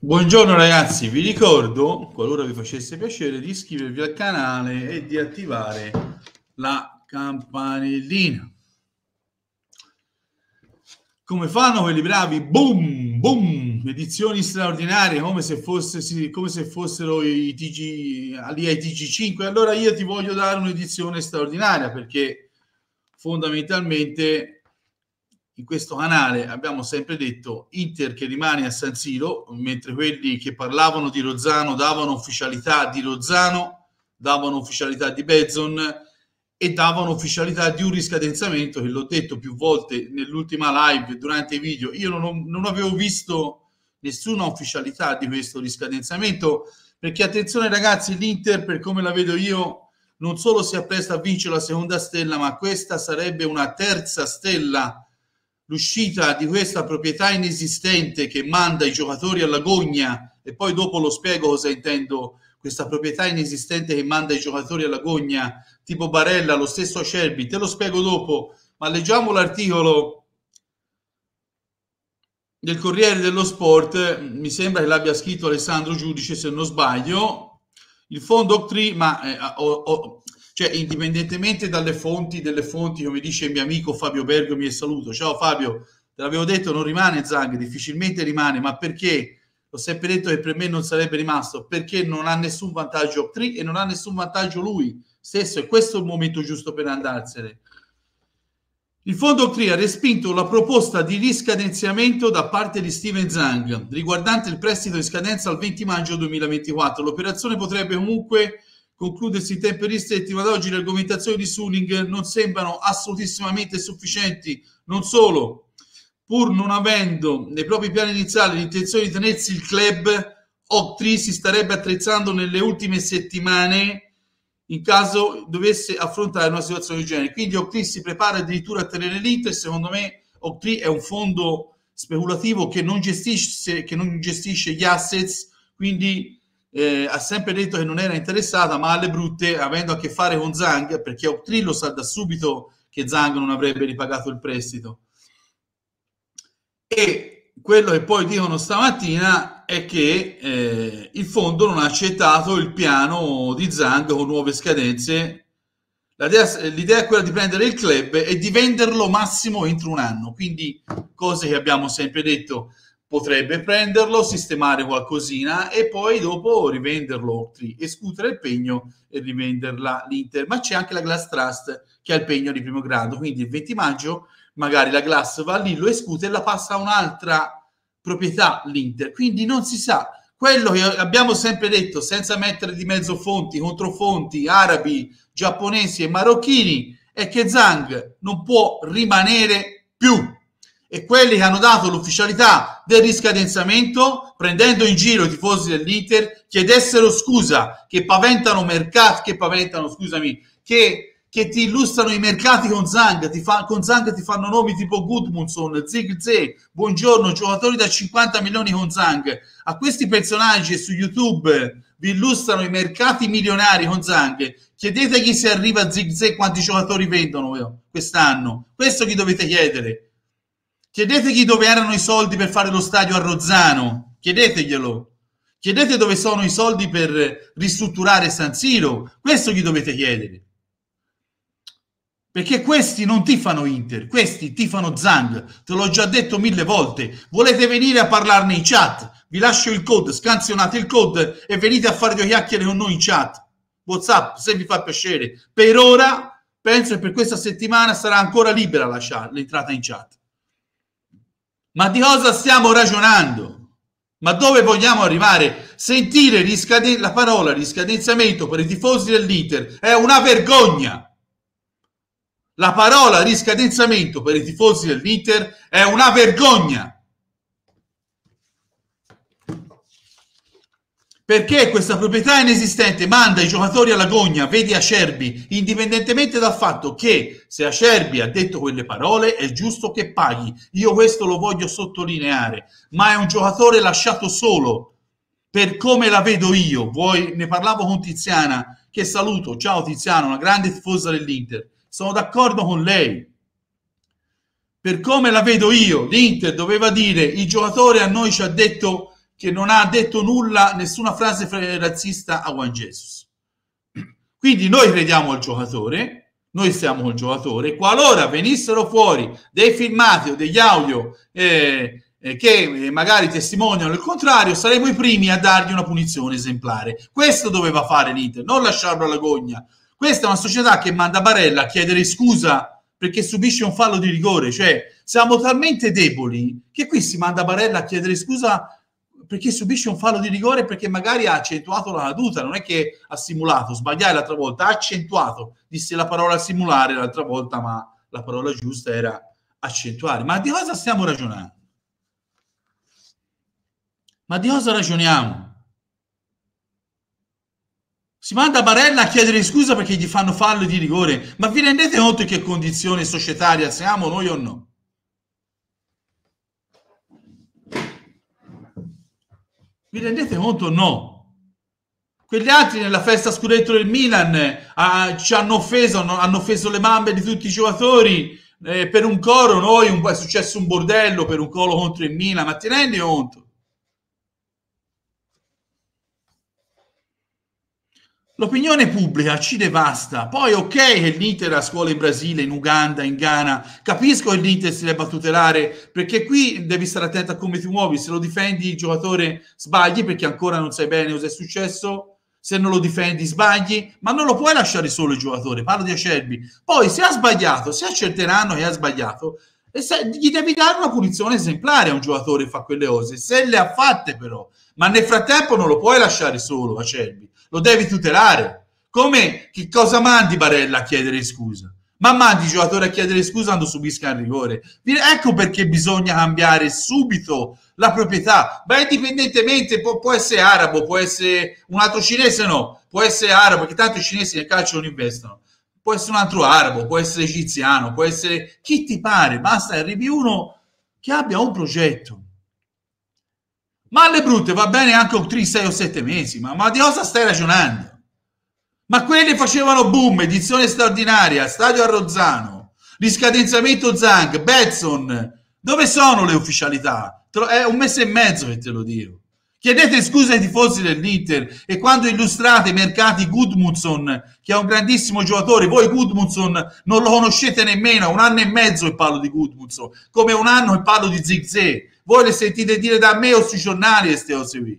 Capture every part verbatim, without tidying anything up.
Buongiorno ragazzi, vi ricordo, qualora vi facesse piacere, di iscrivervi al canale e di attivare la campanellina. Come fanno quelli bravi? Boom, boom, edizioni straordinarie, come se, fosse, come se fossero i T G, lì ai T G cinque. Allora io ti voglio dare un'edizione straordinaria, perché fondamentalmente in questo canale abbiamo sempre detto Inter che rimane a San Siro, mentre quelli che parlavano di Lozano davano ufficialità di Lozano, davano ufficialità di Bezzon e davano ufficialità di un riscadenzamento che l'ho detto più volte nell'ultima live, durante i video. Io non, ho, non avevo visto nessuna ufficialità di questo riscadenzamento, perché attenzione ragazzi, l'Inter, per come la vedo io, non solo si appresta a vincere la seconda stella, ma questa sarebbe una terza stella. L'uscita di questa proprietà inesistente che manda i giocatori alla gogna, e poi dopo lo spiego cosa intendo, questa proprietà inesistente che manda i giocatori alla gogna, tipo Barella, lo stesso Acerbi, te lo spiego dopo, ma leggiamo l'articolo del Corriere dello Sport, mi sembra che l'abbia scritto Alessandro Giudice se non sbaglio, il fondo Octree, ma eh, ho, ho, cioè indipendentemente dalle fonti, delle fonti, come dice il mio amico Fabio Bergomi, e saluto, ciao Fabio, te l'avevo detto, non rimane Zang, difficilmente rimane, ma perché? Ho sempre detto che per me non sarebbe rimasto, perché non ha nessun vantaggio Octree e non ha nessun vantaggio lui stesso, e questo è il momento giusto per andarsene. Il fondo Octree ha respinto la proposta di riscadenziamento da parte di Steven Zang riguardante il prestito in scadenza al venti maggio duemilaventiquattro. L'operazione potrebbe comunque concludersi in tempi ristretti, ma ad oggi le argomentazioni di Suning non sembrano assolutissimamente sufficienti. Non solo, pur non avendo nei propri piani iniziali l'intenzione di tenersi il club, Octree si starebbe attrezzando nelle ultime settimane in caso dovesse affrontare una situazione del genere. Quindi Octree si prepara addirittura a tenere l'Inter. Secondo me Octree è un fondo speculativo che non gestisce, che non gestisce gli assets, quindi Eh, ha sempre detto che non era interessata, ma alle brutte, avendo a che fare con Zang, perché Octree lo sa da subito che Zang non avrebbe ripagato il prestito. E quello che poi dicono stamattina è che eh, il fondo non ha accettato il piano di Zang con nuove scadenze. L'idea è quella di prendere il club e di venderlo massimo entro un anno, quindi cose che abbiamo sempre detto. Potrebbe prenderlo, sistemare qualcosina e poi dopo rivenderlo Octree, escutere il pegno e rivenderla l'Inter. Ma c'è anche la Glass Trust che ha il pegno di primo grado, quindi il venti maggio magari la Glass va lì, lo escute e la passa a un'altra proprietà l'Inter. Quindi non si sa. Quello che abbiamo sempre detto, senza mettere di mezzo fonti, controfonti, arabi, giapponesi e marocchini, è che Zang non può rimanere più. E quelli che hanno dato l'ufficialità del riscadenzamento, prendendo in giro i tifosi dell'Inter, chiedessero scusa, che paventano mercati, che paventano, scusami, che, che ti illustrano i mercati con Zang, ti fa, con Zang ti fanno nomi tipo Gudmundsson, Zirkzee, buongiorno, giocatori da cinquanta milioni con Zang. A questi personaggi su YouTube vi illustrano i mercati milionari con Zang, chiedetegli se arriva a Zirkzee quanti giocatori vendono quest'anno. Questo chi dovete chiedere. Chiedetegli dove erano i soldi per fare lo stadio a Rozzano, chiedeteglielo. Chiedete dove sono i soldi per ristrutturare San Siro, questo gli dovete chiedere. Perché questi non tifano Inter, questi tifano Zang, te l'ho già detto mille volte. Volete venire a parlarne in chat? Vi lascio il code, scansionate il code e venite a fare due chiacchiere con noi in chat. WhatsApp, se vi fa piacere. Per ora, penso che per questa settimana sarà ancora libera la chat, l'entrata in chat. Ma di cosa stiamo ragionando? Ma dove vogliamo arrivare? Sentire riscaden- la parola riscadenziamento per i tifosi dell'Inter è una vergogna. La parola riscadenziamento per i tifosi dell'Inter è una vergogna. Perché questa proprietà inesistente manda i giocatori alla gogna, vedi Acerbi, indipendentemente dal fatto che se Acerbi ha detto quelle parole è giusto che paghi. Io questo lo voglio sottolineare, ma è un giocatore lasciato solo, per come la vedo io. Vuoi, ne parlavo con Tiziana, che saluto, ciao Tiziana, una grande tifosa dell'Inter. Sono d'accordo con lei. Per come la vedo io, l'Inter doveva dire, il giocatore a noi ci ha detto che non ha detto nulla, nessuna frase razzista a Juan Jesus. Quindi noi crediamo al giocatore, noi stiamo col giocatore, qualora venissero fuori dei filmati o degli audio eh, eh, che magari testimoniano il contrario, saremo i primi a dargli una punizione esemplare. Questo doveva fare l'Inter, non lasciarlo alla gogna. Questa è una società che manda Barella a chiedere scusa perché subisce un fallo di rigore, cioè siamo talmente deboli che qui si manda Barella a chiedere scusa perché subisce un fallo di rigore, perché magari ha accentuato la caduta, non è che ha simulato, sbagliai l'altra volta, ha accentuato, disse la parola simulare l'altra volta, ma la parola giusta era accentuare. Ma di cosa stiamo ragionando? Ma di cosa ragioniamo? Si manda Barella a chiedere scusa perché gli fanno fallo di rigore, ma vi rendete conto in che condizione societaria siamo noi o no? Vi rendete conto o no? Quegli altri nella festa scudetto del Milan eh, ci hanno offeso, hanno, hanno offeso le mamme di tutti i giocatori eh, per un coro, noi un, è successo un bordello per un coro contro il Milan, ma ti rendi conto? L'opinione pubblica ci devasta. Poi ok che l'Inter ha scuole in Brasile, in Uganda, in Ghana, capisco che l'Inter si debba tutelare, perché qui devi stare attento a come ti muovi, se lo difendi il giocatore sbagli perché ancora non sai bene cosa è successo, se non lo difendi sbagli, ma non lo puoi lasciare solo il giocatore, parlo di Acerbi. Poi se ha sbagliato, se accerteranno che ha sbagliato, e se, gli devi dare una punizione esemplare a un giocatore che fa quelle cose, se le ha fatte però, ma nel frattempo non lo puoi lasciare solo Acerbi. Lo devi tutelare. Come che cosa mandi Barella a chiedere scusa? Ma mandi il giocatore a chiedere scusa quando subisca il rigore. Ecco perché bisogna cambiare subito la proprietà. Ma indipendentemente, può, può essere arabo, può essere un altro cinese, no, può essere arabo, perché tanto i cinesi nel calcio non investono. Può essere un altro arabo, può essere egiziano, può essere chi ti pare, basta arrivi uno che abbia un progetto. Ma alle brutte va bene anche un tre, sei o sette mesi, ma, ma di cosa stai ragionando? Ma quelli facevano boom, edizione straordinaria, stadio a Rozzano, riscadenzamento Zang, Betson, dove sono le ufficialità? È un mese e mezzo che te lo dico. Chiedete scusa ai tifosi dell'Inter e quando illustrate i mercati Gudmundsson, che è un grandissimo giocatore, voi Gudmundsson non lo conoscete nemmeno, un anno e mezzo che parlo di Gudmundsson, come un anno che parlo di Zigzé. Voi le sentite dire da me o sui giornali queste cose qui.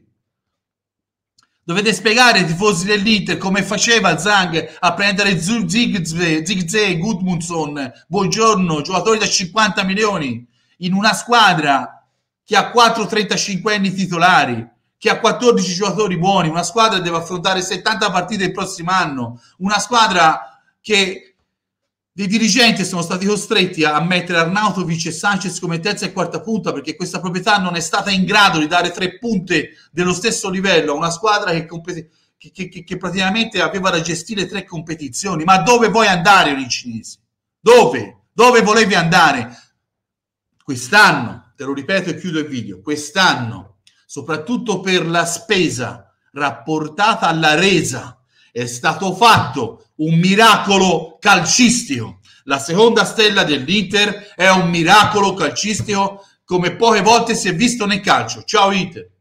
Dovete spiegare ai tifosi dell'Inter come faceva Zang a prendere Zigzé, Gudmundsson, Buongiorno, giocatori da cinquanta milioni, in una squadra che ha quattro trentacinquenni titolari, che ha quattordici giocatori buoni, una squadra che deve affrontare settanta partite il prossimo anno, una squadra che dei dirigenti sono stati costretti a mettere Arnautovic e Sanchez come terza e quarta punta perché questa proprietà non è stata in grado di dare tre punte dello stesso livello a una squadra che, che, che, che praticamente aveva da gestire tre competizioni. Ma dove vuoi andare con i cinesi? Dove? Dove volevi andare? Quest'anno, te lo ripeto e chiudo il video, quest'anno, soprattutto per la spesa rapportata alla resa, è stato fatto un miracolo calcistico. La seconda stella dell'Inter è un miracolo calcistico come poche volte si è visto nel calcio. Ciao Inter!